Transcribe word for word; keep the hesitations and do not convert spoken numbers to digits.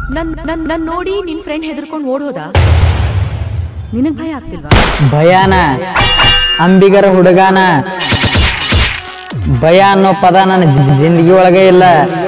ನನ್ ನನ್ ನನ್ ನೋಡಿ ನಿನ್ ಫ್ರೆಂಡ್ ಹೆದರ್ಕೊಂಡು ಓಡ್ ಹೋದ. ನಿನಗ್ ಭಯ ಆಗ್ತಿಲ್ವಾ? ಭಯಾನ ಅಂಬಿಗರ ಹುಡುಗಾನ ಭಯ ಅನ್ನೋ ಪದ ನನ್ನ ಜಿಂದಗಿ ಒಳಗೆ ಇಲ್ಲ.